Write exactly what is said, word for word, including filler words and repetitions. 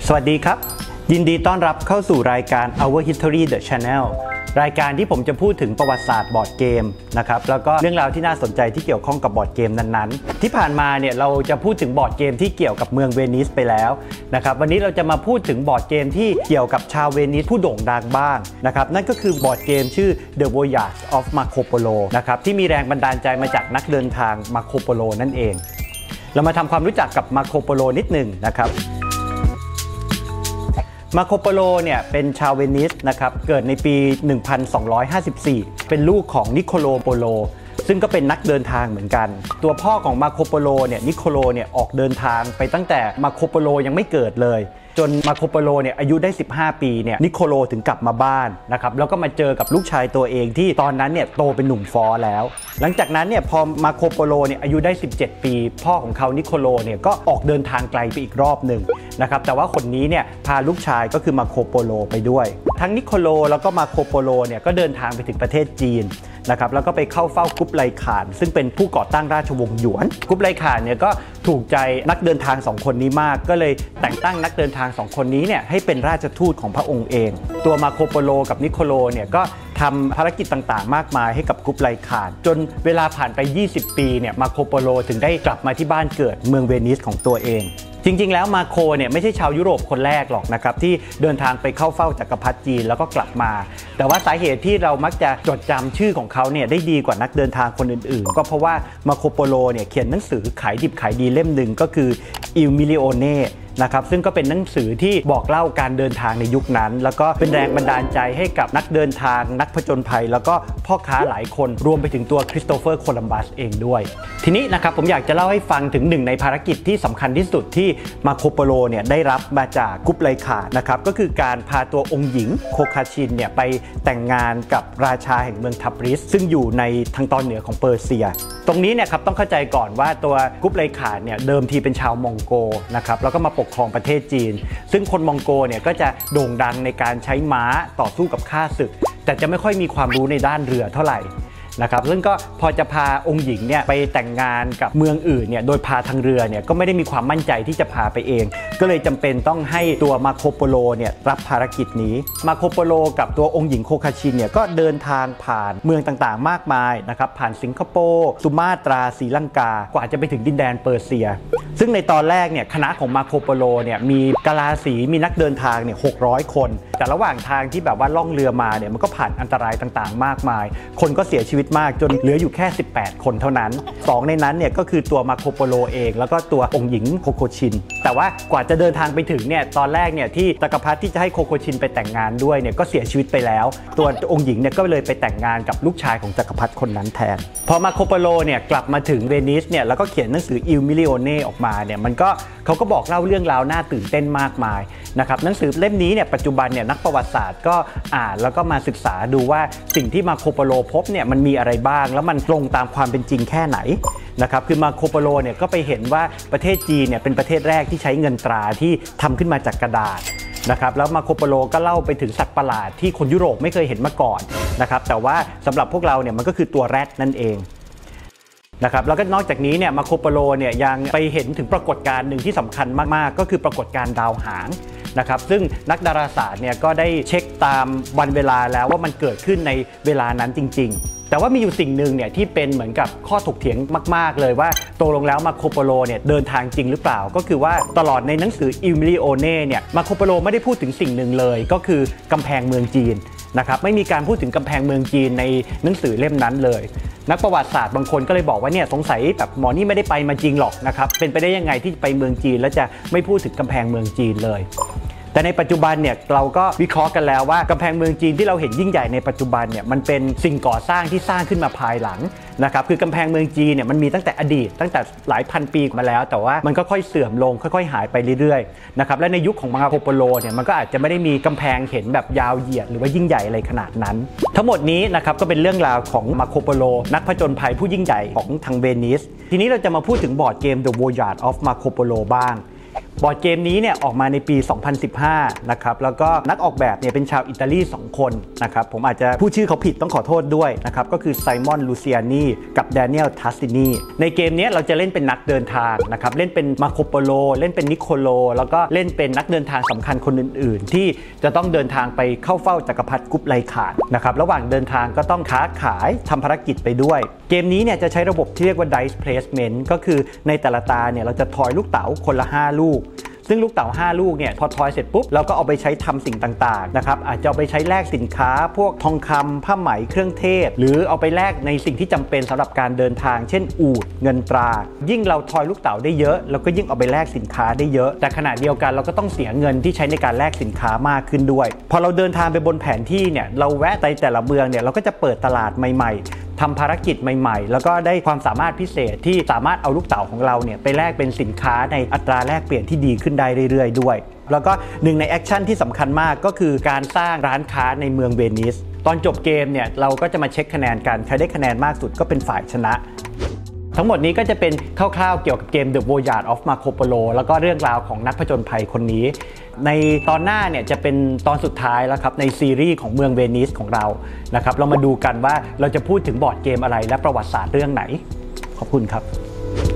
สวัสดีครับยินดีต้อนรับเข้าสู่รายการ Our History The Channel รายการที่ผมจะพูดถึงประวัติศาสตร์บอร์ดเกมนะครับแล้วก็เรื่องราวที่น่าสนใจที่เกี่ยวข้องกับบอร์ดเกมนั้นๆที่ผ่านมาเนี่ยเราจะพูดถึงบอร์ดเกมที่เกี่ยวกับเมืองเวนิสไปแล้วนะครับวันนี้เราจะมาพูดถึงบอร์ดเกมที่เกี่ยวกับชาวเวนิสผู้โด่งดังบ้างนะครับนั่นก็คือบอร์ดเกมชื่อ The Voyage of Marco Polo นะครับที่มีแรงบันดาลใจมาจากนักเดินทางมาโคโปโลนั่นเองเรามาทำความรู้จักกับมาโคโปโลนิดหนึ่งนะครับมาโคโปโลเนี่ยเป็นชาวเวนิสนะครับเกิดในปี หนึ่งพันสองร้อยห้าสิบสี่ เป็นลูกของนิโคโลโปโลซึ่งก็เป็นนักเดินทางเหมือนกันตัวพ่อของมาโคโปโลเนี่ยนิโคโลเนี่ยออกเดินทางไปตั้งแต่มาโคโปโลยังไม่เกิดเลยจนมาโคโปโลเนี่ยอายุได้สิบห้าปีเนี่ยนิโคโลถึงกลับมาบ้านนะครับแล้วก็มาเจอกับลูกชายตัวเองที่ตอนนั้นเนี่ยโตเป็นหนุ่มฟอแล้วหลังจากนั้นเนี่ยพอมาโคโปโลเนี่ยอายุได้สิบเจ็ดปีพ่อของเขานิโคโลเนี่ยก็ออกเดินทางไกลไปอีกรอบหนึ่งนะครับแต่ว่าคนนี้เนี่ยพาลูกชายก็คือมาโคโปโลไปด้วยทั้งนิโคโลแล้วก็มาโคโปโลเนี่ยก็เดินทางไปถึงประเทศจีนนะครับแล้วก็ไปเข้าเฝ้ากรุ๊ปไลข่านซึ่งเป็นผู้ก่อตั้งราชวงศ์หยวนกรุ๊ปไลข่านเนี่ยก็ถูกใจนักเดินทางสองคนนี้มากก็เลยแต่งตั้งนักเดินทางสองคนนี้เนี่ยให้เป็นราชทูตของพระองค์เองตัวมาโคโปโลกับนิโคโลเนี่ยก็ทำภารกิจต่างๆมากมายให้กับกรุ๊ปไลข่านจนเวลาผ่านไปยี่สิบปีเนี่ยมาโคโปโลถึงได้กลับมาที่บ้านเกิดเมืองเวนิสของตัวเองจริงๆแล้วมาโคเนี่ยไม่ใช่ชาวยุโรปคนแรกหรอกนะครับที่เดินทางไปเข้าเฝ้าจักรพรรดิจีนแล้วก็กลับมาแต่ว่าสาเหตุที่เรามักจะจดจำชื่อของเขาเนี่ยได้ดีกว่านักเดินทางคนอื่นๆก็เพราะว่ามาโคโปโลเนี่ยเขียนหนังสือขายดิบขายดีเล่มหนึ่งก็คืออิลมิลิโอเน่นะครับซึ่งก็เป็นหนังสือที่บอกเล่าการเดินทางในยุคนั้นแล้วก็เป็นแรงบันดาลใจให้กับนักเดินทางนักผจญภัยแล้วก็พ่อค้าหลายคนรวมไปถึงตัวคริสโตเฟอร์โคลัมบัสเองด้วยทีนี้นะครับผมอยากจะเล่าให้ฟังถึงหนึ่งในภารกิจที่สำคัญที่สุดที่มาโคโปโลเนี่ยได้รับมาจากกรุ๊ปไลข่านนะครับก็คือการพาตัวองค์หญิงโคคาชินเนี่ยไปแต่งงานกับราชาแห่งเมืองทับริสซึ่งอยู่ในทางตอนเหนือของเปอร์เซียตรงนี้เนี่ยครับต้องเข้าใจก่อนว่าตัวกรุ๊ปไลข่านเนี่ยเดิมทีเป็นชาวมองโกนะครับแล้วก็มาปกครองประเทศจีนซึ่งคนมองโกเนี่ยก็จะโด่งดังในการใช้ม้าต่อสู้กับข้าศึกแต่จะไม่ค่อยมีความรู้ในด้านเรือเท่าไหร่นะครับซึ่งก็พอจะพาองค์หญิงเนี่ยไปแต่งงานกับเมืองอื่นเนี่ยโดยพาทางเรือเนี่ยก็ไม่ได้มีความมั่นใจที่จะพาไปเองก็เลยจำเป็นต้องให้ตัวมาโคโปโลเนี่ยรับภารกิจนี้มาโคโปโลกับตัวองค์หญิงโคคาชินเนี่ยก็เดินทางผ่านเมืองต่างๆมากมายนะครับผ่านสิงคโปร์สุมาตราศรีลังกากว่าจะไปถึงดินแดนเปอร์เซียซึ่งในตอนแรกเนี่ยคณะของมาโคโปโลเนี่ยมีกะลาสีมีนักเดินทางเนี่ยหกร้อยคนแต่ระหว่างทางที่แบบว่าล่องเรือมาเนี่ยมันก็ผ่านอันตรายต่างๆมากมายคนก็เสียชีวิตมากจนเหลืออยู่แค่สิบแปดคนเท่านั้นสองในนั้นเนี่ยก็คือตัวมาโคโปโลเองแล้วก็ตัวองค์หญิงโคโคชินแต่ว่ากว่าจะเดินทางไปถึงเนี่ยตอนแรกเนี่ยที่จักรพรรดิที่จะให้โคโคชินไปแต่งงานด้วยเนี่ยก็เสียชีวิตไปแล้วตัวองค์หญิงเนี่ยก็เลยไปแต่งงานกับลูกชายของจักรพรรดิคนนั้นแทนพอมาโคโปโลเนี่ยกลับมาถึงเวนิสเนี่ยแล้วก็เขียนหนังสืออิลมิลิโอเน่ออกมาเนี่ยมันก็เขาก็บอกเล่าเรื่องราวน่าตื่นเต้นมากมายนะครับหนังสือเล่มนี้เนี่ยปัจจุบันเนี่ยนักประวัติศาสตร์ก็อ่านแล้วก็มาศึกษาดูว่าสิ่งที่มาโคโปโลพบเนี่ยมันมีอะไรบ้างแล้วมันตรงตามความเป็นจริงแค่ไหนนะครับคือมาโคโปโลเนี่ยก็ไปเห็นว่าประเทศจีนเนี่ยเป็นประเทศแรกที่ใช้เงินตราที่ทำขึ้นมาจากกระดาษนะครับแล้วมาโคโปโลก็เล่าไปถึงสัตว์ประหลาดที่คนยุโรปไม่เคยเห็นมาก่อนนะครับแต่ว่าสำหรับพวกเราเนี่ยมันก็คือตัวแรดนั่นเองนะครับแล้วก็นอกจากนี้เนี่ยมาโคโปโลเนี่ยยังไปเห็นถึงปรากฏการณ์หนึ่งที่สำคัญมากๆก็คือปรากฏการณ์ดาวหางนะครับซึ่งนักดาราศาสตร์เนี่ยก็ได้เช็คตามวันเวลาแล้วว่ามันเกิดขึ้นในเวลานั้นจริงๆแต่ว่ามีอยู่สิ่งหนึ่งเนี่ยที่เป็นเหมือนกับข้อถกเถียงมากๆเลยว่าตกลงแล้วมาโคโปโลเนี่ยเดินทางจริงหรือเปล่าก็คือว่าตลอดในหนังสืออิลมิลิโอเน่เนี่ยมาโคโปโลไม่ได้พูดถึงสิ่งหนึ่งเลยก็คือกำแพงเมืองจีนนะครับไม่มีการพูดถึงกำแพงเมืองจีนในหนังสือเล่มนั้นเลยนักประวัติศาสตร์บางคนก็เลยบอกว่าเนี่ยสงสัยแบบหมอนี่ไม่ได้ไปมาจริงหรอกนะครับเป็นไปได้ยังไงที่ไปเมืองจีนแล้วจะไม่พูดถึงกำแพงเมืองจีนเลยแต่ในปัจจุบันเนี่ยเราก็วิเคราะห์กันแล้วว่ากำแพงเมืองจีนที่เราเห็นยิ่งใหญ่ในปัจจุบันเนี่ยมันเป็นสิ่งก่อสร้างที่สร้างขึ้นมาภายหลังนะครับคือกำแพงเมืองจีนเนี่ยมันมีตั้งแต่อดีตตั้งแต่หลายพันปีมาแล้วแต่ว่ามันก็ค่อยเสื่อมลงค่อยๆหายไปเรื่อยๆนะครับและในยุคของมาโคโปโลเนี่ยมันก็อาจจะไม่ได้มีกำแพงเห็นแบบยาวเหยียดหรือว่ายิ่งใหญ่อะไรขนาดนั้นทั้งหมดนี้นะครับก็เป็นเรื่องราวของมาโคโปโลนักผจญภัยผู้ยิ่งใหญ่ของทางเวนิสทีนี้เราจะมาพูดถึงบอร์ดเกม The Voyage of Marco Polo บ้างบอร์ดเกมนี้เนี่ยออกมาในปี สองพันสิบห้า นะครับแล้วก็นักออกแบบเนี่ยเป็นชาวอิตาลีสองคนนะครับผมอาจจะพูดชื่อเขาผิดต้องขอโทษด้วยนะครับก็คือไซมอนลูเซียนีกับแดเนียลทัสตินีในเกมนี้เราจะเล่นเป็นนักเดินทางนะครับเล่นเป็นมาโคโปโลเล่นเป็นนิโคโลแล้วก็เล่นเป็นนักเดินทางสำคัญคนอื่นๆที่จะต้องเดินทางไปเข้าเฝ้าจักรพรรดิกุบไลขานนะครับระหว่างเดินทางก็ต้องค้าขายทำภารกิจไปด้วยเกมนี้เนี่ยจะใช้ระบบที่เรียกว่า dice placement ก็คือในแต่ละตาเนี่ยเราจะทอยลูกเต๋าคนละห้าลูกซึ่งลูกเต๋าห้าลูกเนี่ยพอทอยเสร็จปุ๊บเราก็เอาไปใช้ทำสิ่งต่างๆนะครับอาจจะเอาไปใช้แลกสินค้าพวกทองคำผ้าไหมเครื่องเทศหรือเอาไปแลกในสิ่งที่จำเป็นสำหรับการเดินทางเช่นอูฐเงินตรายิ่งเราทอยลูกเต๋าได้เยอะเราก็ยิ่งเอาไปแลกสินค้าได้เยอะแต่ขณะเดียวกันเราก็ต้องเสียเงินที่ใช้ในการแลกสินค้ามากขึ้นด้วยพอเราเดินทางไปบนแผนที่เนี่ยเราแวะไปแต่ละเมืองเนี่ยเราก็จะเปิดตลาดใหม่ๆทำภารกิจใหม่ๆแล้วก็ได้ความสามารถพิเศษที่สามารถเอาลูกเต๋าของเราเนี่ยไปแลกเป็นสินค้าในอัตราแลกเปลี่ยนที่ดีขึ้นได้เรื่อยๆด้วยแล้วก็หนึ่งในแอคชั่นที่สำคัญมากก็คือการสร้างร้านค้าในเมืองเวนิสตอนจบเกมเนี่ยเราก็จะมาเช็คคะแนนกันใครได้คะแนนมากสุดก็เป็นฝ่ายชนะทั้งหมดนี้ก็จะเป็นคร่าวๆเกี่ยวกับเกม The Voyage of Marco Polo แล้วก็เรื่องราวของนักผจญภัยคนนี้ในตอนหน้าเนี่ยจะเป็นตอนสุดท้ายแล้วครับในซีรีส์ของเมืองเวนิสของเรานะครับเรามาดูกันว่าเราจะพูดถึงบอร์ดเกมอะไรและประวัติศาสตร์เรื่องไหนขอบคุณครับ